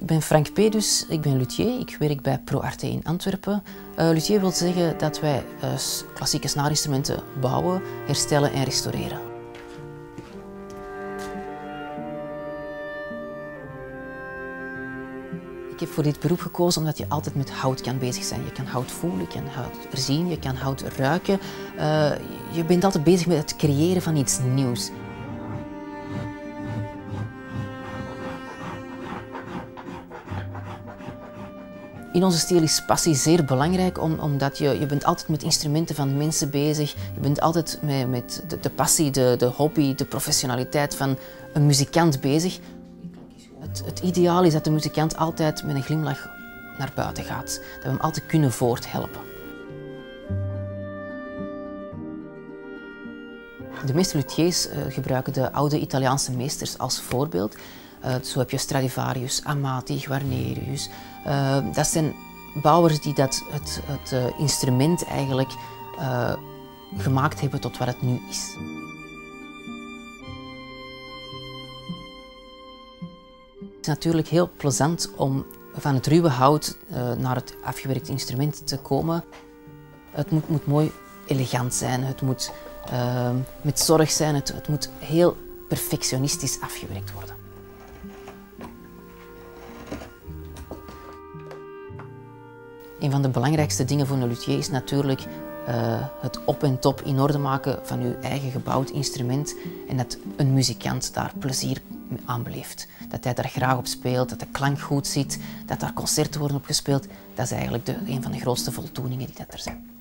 Ik ben Frank Pedus, ik ben luthier. Ik werk bij ProArte in Antwerpen. Luthier wil zeggen dat wij klassieke snaarinstrumenten bouwen, herstellen en restaureren. Ik heb voor dit beroep gekozen omdat je altijd met hout kan bezig zijn. Je kan hout voelen, je kan hout zien, je kan hout ruiken. Je bent altijd bezig met het creëren van iets nieuws. In onze stijl is passie zeer belangrijk, omdat je bent altijd met instrumenten van mensen bezig. Je bent altijd met de passie, de hobby, de professionaliteit van een muzikant bezig. Het ideaal is dat de muzikant altijd met een glimlach naar buiten gaat. Dat we hem altijd kunnen voorthelpen. De meeste luthiers gebruiken de oude Italiaanse meesters als voorbeeld. Zo heb je Stradivarius, Amati, Guarnerius. Dat zijn bouwers die het instrument eigenlijk gemaakt hebben tot wat het nu is. Het is natuurlijk heel plezant om van het ruwe hout naar het afgewerkte instrument te komen. Het moet mooi elegant zijn, het moet met zorg zijn, het moet heel perfectionistisch afgewerkt worden. Een van de belangrijkste dingen voor een luthier is natuurlijk het op en top in orde maken van uw eigen gebouwd instrument en dat een muzikant daar plezier aan beleeft. Dat hij daar graag op speelt, dat de klank goed zit, dat daar concerten worden op gespeeld. Dat is eigenlijk een van de grootste voldoeningen die er zijn.